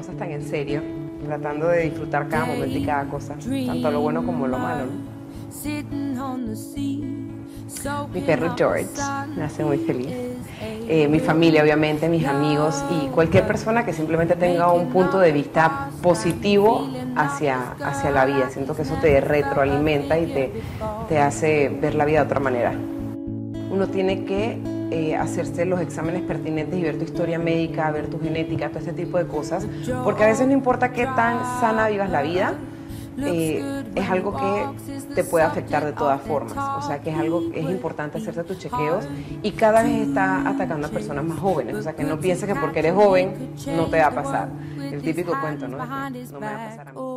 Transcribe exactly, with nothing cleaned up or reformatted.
cosas tan en serio, tratando de disfrutar cada momento y cada cosa, tanto lo bueno como lo malo, ¿no? Mi perro George me hace muy feliz. Eh, mi familia, obviamente, mis amigos y cualquier persona que simplemente tenga un punto de vista positivo hacia, hacia la vida. Siento que eso te retroalimenta y te, te hace ver la vida de otra manera. Uno tiene que eh, hacerse los exámenes pertinentes y ver tu historia médica, ver tu genética, todo este tipo de cosas, porque a veces no importa qué tan sana vivas la vida, eh, es algo que te puede afectar de todas formas. O sea que es algo es importante hacerse tus chequeos y cada vez está atacando a personas más jóvenes. O sea que no pienses que porque eres joven no te va a pasar. El típico cuento, ¿no? No me va a pasar a mí.